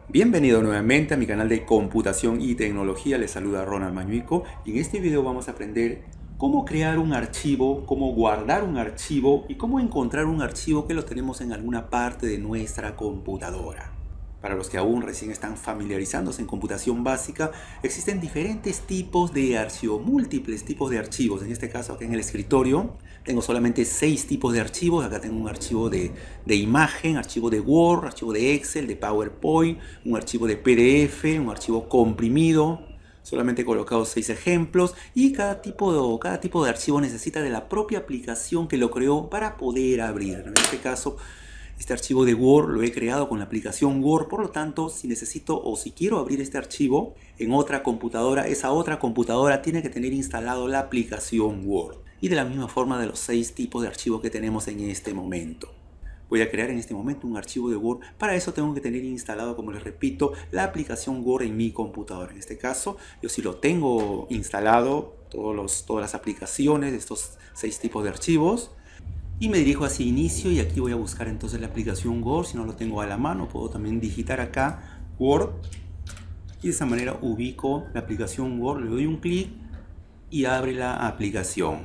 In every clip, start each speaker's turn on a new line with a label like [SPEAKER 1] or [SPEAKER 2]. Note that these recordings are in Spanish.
[SPEAKER 1] Bienvenido nuevamente a mi canal de computación y tecnología. Les saluda Ronald Mañuico y en este video vamos a aprender cómo crear un archivo, cómo guardar un archivo y cómo encontrar un archivo que lo tenemos en alguna parte de nuestra computadora. Para los que aún recién están familiarizándose en computación básica, existen diferentes tipos de archivos, múltiples tipos de archivos. En este caso, acá en el escritorio, tengo solamente 6 tipos de archivos. Acá tengo un archivo de imagen, archivo de Word, archivo de Excel, de PowerPoint, un archivo de PDF, un archivo comprimido. Solamente he colocado 6 ejemplos y cada tipo de archivo necesita de la propia aplicación que lo creó para poder abrir. En este caso, este archivo de Word lo he creado con la aplicación Word, por lo tanto, si necesito o si quiero abrir este archivo en otra computadora, esa otra computadora tiene que tener instalado la aplicación Word. Y de la misma forma de los 6 tipos de archivos que tenemos en este momento. Voy a crear en este momento un archivo de Word. Para eso tengo que tener instalado, como les repito, la aplicación Word en mi computadora. En este caso, yo sí lo tengo instalado, todas las aplicaciones de estos 6 tipos de archivos. Y me dirijo hacia inicio y aquí voy a buscar entonces la aplicación Word. Si no lo tengo a la mano, puedo también digitar acá Word. Y de esa manera ubico la aplicación Word, le doy un clic y abre la aplicación.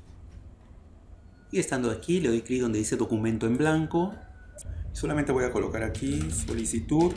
[SPEAKER 1] Y estando aquí, le doy clic donde dice documento en blanco. Solamente voy a colocar aquí solicitud.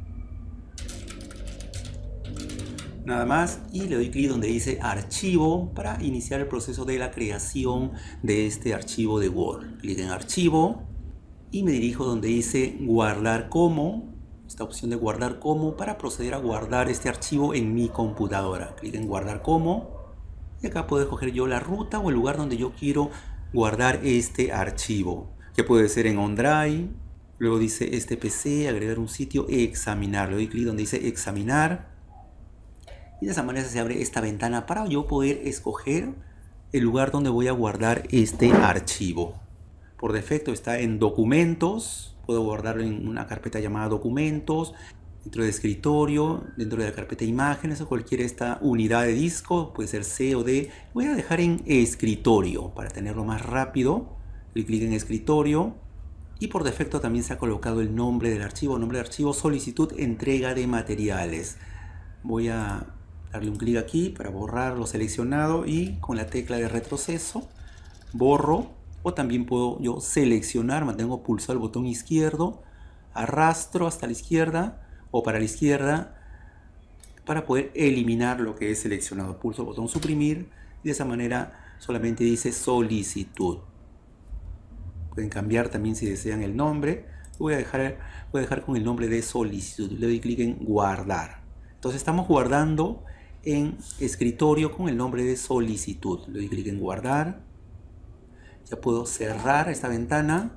[SPEAKER 1] Nada más, y le doy clic donde dice archivo para iniciar el proceso de la creación de este archivo de Word. Clic en archivo y me dirijo donde dice guardar como, esta opción de guardar como, para proceder a guardar este archivo en mi computadora. Clic en guardar como y acá puedo escoger yo la ruta o el lugar donde yo quiero guardar este archivo, que puede ser en OneDrive. Luego dice este PC, agregar un sitio, examinar. Le doy clic donde dice examinar. Y de esa manera se abre esta ventana para yo poder escoger el lugar donde voy a guardar este archivo. Por defecto está en documentos. Puedo guardarlo en una carpeta llamada documentos, dentro de escritorio, dentro de la carpeta imágenes o cualquier esta unidad de disco, puede ser C o D. Voy a dejar en escritorio para tenerlo más rápido. Le clic en escritorio y por defecto también se ha colocado el nombre del archivo, solicitud entrega de materiales. Voy a darle un clic aquí para borrar lo seleccionado y con la tecla de retroceso borro, o también puedo yo seleccionar, mantengo pulsado el botón izquierdo, arrastro hasta la izquierda o para la izquierda para poder eliminar lo que es seleccionado. Pulso el botón suprimir y de esa manera solamente dice solicitud. Pueden cambiar también si desean el nombre. Voy a dejar con el nombre de solicitud. Le doy clic en guardar. Entonces estamos guardando en escritorio con el nombre de solicitud. Le doy clic en guardar. Ya puedo cerrar esta ventana.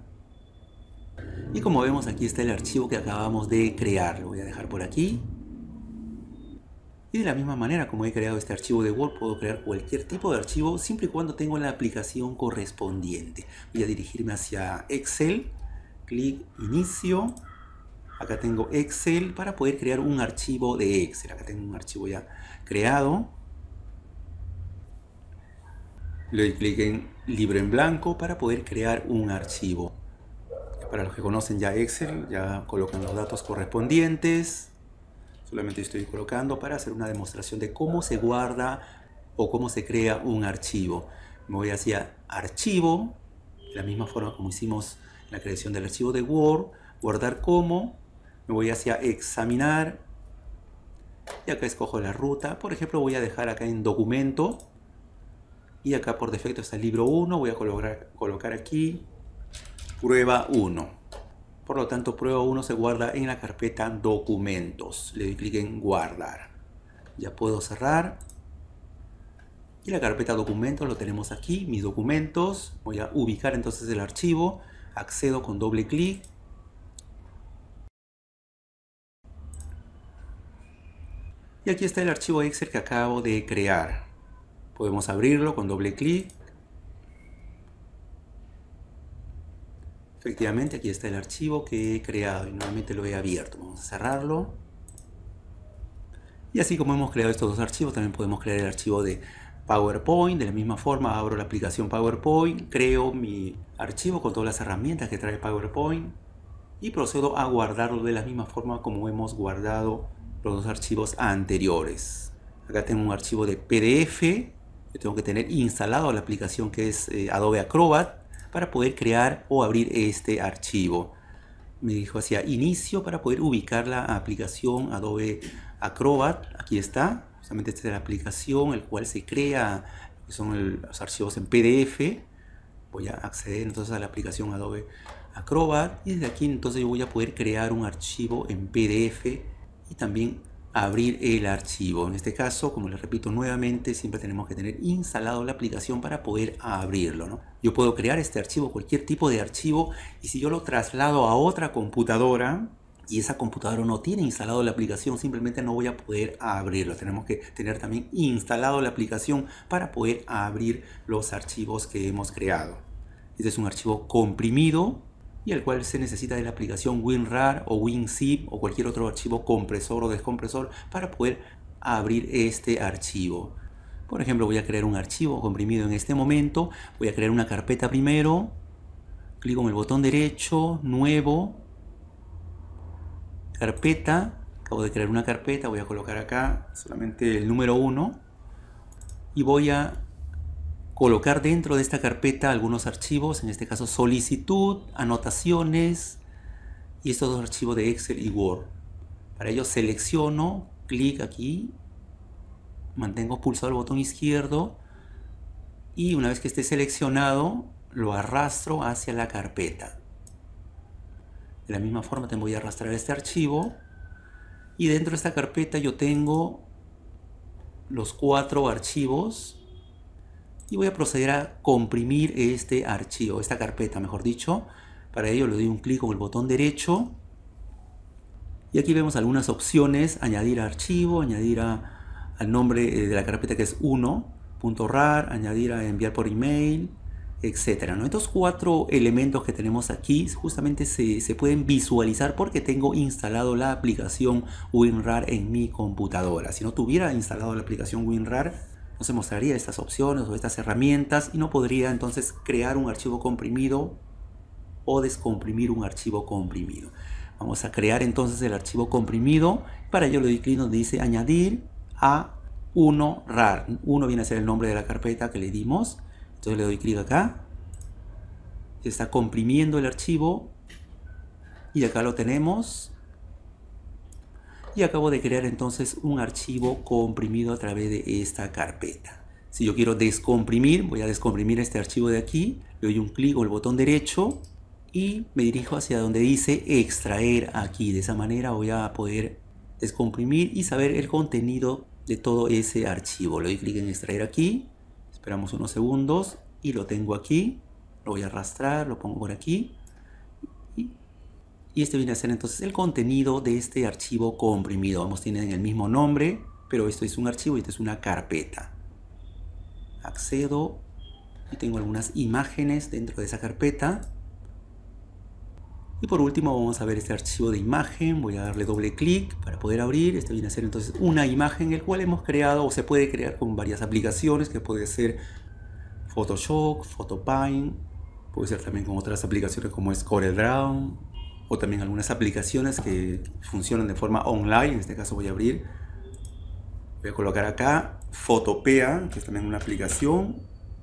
[SPEAKER 1] Y como vemos, aquí está el archivo que acabamos de crear. Lo voy a dejar por aquí. Y de la misma manera como he creado este archivo de Word, puedo crear cualquier tipo de archivo siempre y cuando tengo la aplicación correspondiente. Voy a dirigirme hacia Excel. Clic inicio. Acá tengo Excel para poder crear un archivo de Excel. Acá tengo un archivo ya creado. Le doy clic en libro en blanco para poder crear un archivo. Para los que conocen ya Excel, ya colocan los datos correspondientes. Solamente estoy colocando para hacer una demostración de cómo se guarda o cómo se crea un archivo. Me voy hacia archivo, de la misma forma como hicimos la creación del archivo de Word, guardar como. Me voy hacia examinar y acá escojo la ruta. Por ejemplo, voy a dejar acá en documento y acá por defecto está el libro 1. Voy a colocar aquí prueba 1. Por lo tanto, prueba 1 se guarda en la carpeta documentos. Le doy clic en guardar. Ya puedo cerrar. Y la carpeta documentos lo tenemos aquí, mis documentos. Voy a ubicar entonces el archivo. Accedo con doble clic. Y aquí está el archivo Excel que acabo de crear. Podemos abrirlo con doble clic. Efectivamente, aquí está el archivo que he creado y nuevamente lo he abierto. Vamos a cerrarlo. Y así como hemos creado estos dos archivos, también podemos crear el archivo de PowerPoint. De la misma forma, abro la aplicación PowerPoint, creo mi archivo con todas las herramientas que trae PowerPoint. y procedo a guardarlo de la misma forma como hemos guardado los dos archivos anteriores. Acá tengo un archivo de PDF. Yo tengo que tener instalado la aplicación que es Adobe Acrobat para poder crear o abrir este archivo. Me dijo hacia inicio para poder ubicar la aplicación Adobe Acrobat. Aquí está, justamente esta es la aplicación el cual se crea, que son los archivos en PDF. Voy a acceder entonces a la aplicación Adobe Acrobat y desde aquí entonces yo voy a poder crear un archivo en PDF y también abrir el archivo. En este caso, como les repito nuevamente, siempre tenemos que tener instalado la aplicación para poder abrirlo, ¿no? Yo puedo crear este archivo, cualquier tipo de archivo, y si yo lo traslado a otra computadora y esa computadora no tiene instalado la aplicación, simplemente no voy a poder abrirlo. Tenemos que tener también instalado la aplicación para poder abrir los archivos que hemos creado. Este es un archivo comprimido y el cual se necesita de la aplicación WinRAR o WinZip o cualquier otro archivo compresor o descompresor para poder abrir este archivo. Por ejemplo, voy a crear un archivo comprimido en este momento. Voy a crear una carpeta primero. Clico en el botón derecho, nuevo, carpeta. Acabo de crear una carpeta. Voy a colocar acá solamente el número 1 y voy a colocar dentro de esta carpeta algunos archivos, en este caso solicitud, anotaciones y estos dos archivos de Excel y Word. Para ello selecciono, clic aquí, mantengo pulsado el botón izquierdo y una vez que esté seleccionado lo arrastro hacia la carpeta. De la misma forma te voy a arrastrar este archivo y dentro de esta carpeta yo tengo los 4 archivos. Y voy a proceder a comprimir este archivo, esta carpeta mejor dicho. Para ello le doy un clic con el botón derecho. Y aquí vemos algunas opciones. Añadir archivo, añadir al nombre de la carpeta que es 1.rar, añadir a enviar por email, etc. ¿no? Estos 4 elementos que tenemos aquí justamente se pueden visualizar porque tengo instalado la aplicación WinRAR en mi computadora. Si no tuviera instalado la aplicación WinRAR, no se mostraría estas opciones o estas herramientas y no podría entonces crear un archivo comprimido o descomprimir un archivo comprimido. Vamos a crear entonces el archivo comprimido. Para ello le doy clic donde dice añadir a 1.rar. 1 viene a ser el nombre de la carpeta que le dimos. Entonces le doy clic acá. Está comprimiendo el archivo y acá lo tenemos. Y acabo de crear entonces un archivo comprimido a través de esta carpeta. Si yo quiero descomprimir, voy a descomprimir este archivo de aquí. Le doy un clic con el botón derecho y me dirijo hacia donde dice extraer aquí. De esa manera voy a poder descomprimir y saber el contenido de todo ese archivo. Le doy clic en extraer aquí. Esperamos unos segundos y lo tengo aquí. Lo voy a arrastrar, lo pongo por aquí. Y este viene a ser entonces el contenido de este archivo comprimido. Ambos tienen el mismo nombre, pero esto es un archivo y esto es una carpeta. Accedo y tengo algunas imágenes dentro de esa carpeta. Y por último vamos a ver este archivo de imagen. Voy a darle doble clic para poder abrir. Este viene a ser entonces una imagen el cual hemos creado o se puede crear con varias aplicaciones, que puede ser Photoshop, Photopaint, puede ser también con otras aplicaciones como es CorelDRAW, o también algunas aplicaciones que funcionan de forma online. En este caso voy a abrir, voy a colocar acá Photopea, que es también una aplicación.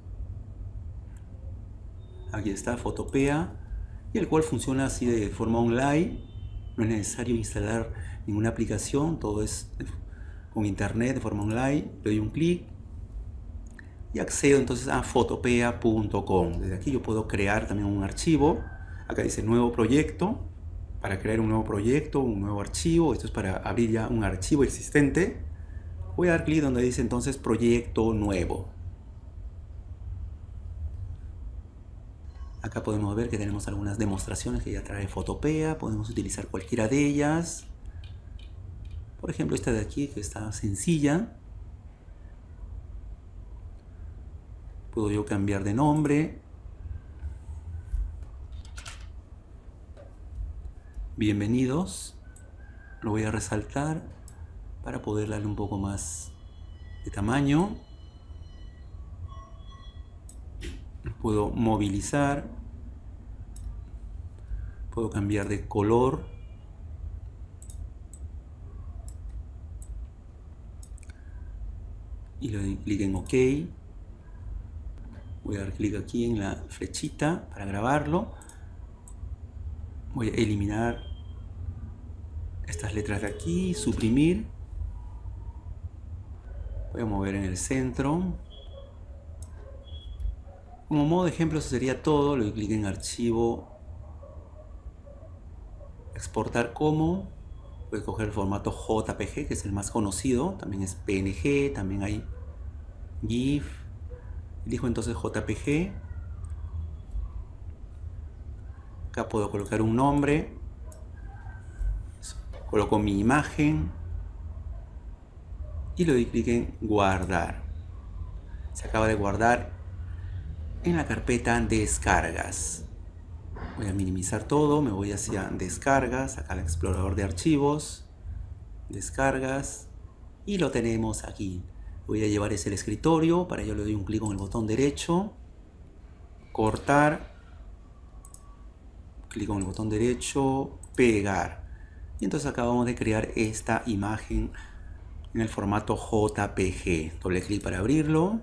[SPEAKER 1] Aquí está Photopea, y el cual funciona así de forma online. No es necesario instalar ninguna aplicación, todo es con internet de forma online. Le doy un clic y accedo entonces a photopea.com. Desde aquí yo puedo crear también un archivo. Acá dice nuevo proyecto. Para crear un nuevo proyecto, un nuevo archivo. Esto es para abrir ya un archivo existente. Voy a dar clic donde dice entonces proyecto nuevo. Acá podemos ver que tenemos algunas demostraciones que ya trae Photopea. Podemos utilizar cualquiera de ellas. Por ejemplo, esta de aquí que está sencilla. Puedo yo cambiar de nombre. Bienvenidos. Lo voy a resaltar para poder darle un poco más de tamaño. Lo puedo movilizar. Puedo cambiar de color. Y le doy clic en OK. Voy a dar clic aquí en la flechita para grabarlo. Voy a eliminar estas letras de aquí, suprimir. Voy a mover en el centro. Como modo de ejemplo, eso sería todo. Le doy clic en archivo, exportar como. Voy a coger el formato JPG, que es el más conocido. También es PNG, también hay GIF. Elijo entonces JPG. Acá puedo colocar un nombre. Coloco mi imagen. Y le doy clic en guardar. Se acaba de guardar en la carpeta descargas. Voy a minimizar todo, me voy hacia descargas, acá al explorador de archivos, descargas, y lo tenemos aquí. Voy a llevar ese al escritorio, para ello le doy un clic con el botón derecho, cortar, clic con el botón derecho, pegar. Y entonces acabamos de crear esta imagen en el formato JPG. Doble clic para abrirlo.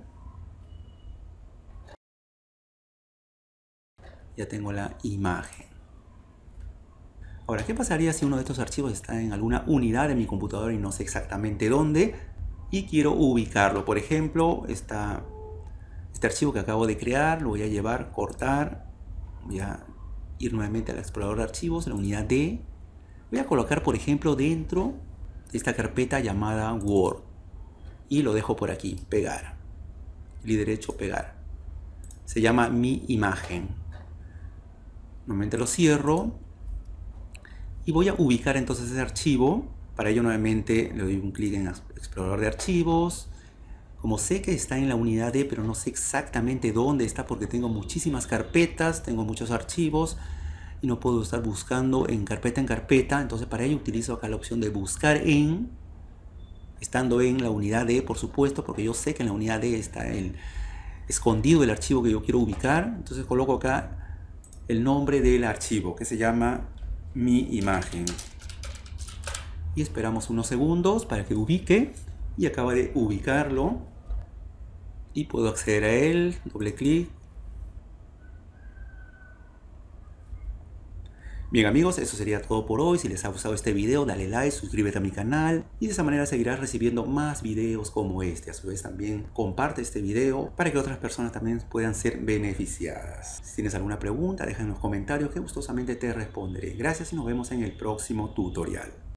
[SPEAKER 1] Ya tengo la imagen. Ahora, ¿qué pasaría si uno de estos archivos está en alguna unidad de mi computadora y no sé exactamente dónde y quiero ubicarlo? Por ejemplo, este archivo que acabo de crear lo voy a llevar, cortar, voy a ir nuevamente al explorador de archivos, la unidad D. Voy a colocar, por ejemplo, dentro de esta carpeta llamada Word y lo dejo por aquí, pegar. Clic derecho, pegar. Se llama mi imagen. Nuevamente lo cierro y voy a ubicar entonces ese archivo. Para ello nuevamente le doy un clic en explorador de archivos. Como sé que está en la unidad D, pero no sé exactamente dónde está porque tengo muchísimas carpetas, tengo muchos archivos y no puedo estar buscando en carpeta, entonces para ello utilizo acá la opción de buscar en, estando en la unidad D, por supuesto, porque yo sé que en la unidad D está escondido el archivo que yo quiero ubicar. Entonces coloco acá el nombre del archivo, que se llama mi imagen, y esperamos unos segundos para que ubique, y acaba de ubicarlo y puedo acceder a él, doble clic. Bien amigos, eso sería todo por hoy. Si les ha gustado este video, dale like, suscríbete a mi canal y de esa manera seguirás recibiendo más videos como este. A su vez también comparte este video para que otras personas también puedan ser beneficiadas. Si tienes alguna pregunta, deja en los comentarios que gustosamente te responderé. Gracias y nos vemos en el próximo tutorial.